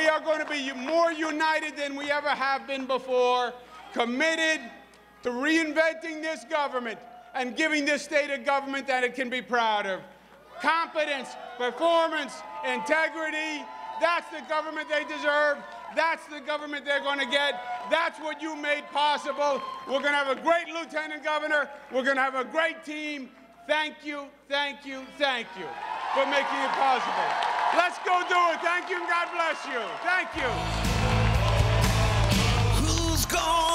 We are going to be more united than we ever have been before, committed to reinventing this government and giving this state a government that it can be proud of. Competence, performance, integrity, that's the government they deserve. That's the government they're going to get. That's what you made possible. We're going to have a great lieutenant governor. We're going to have a great team. Thank you, thank you, thank you for making it possible. Let's go do it. Thank you and God bless you. Thank you. Who's gone?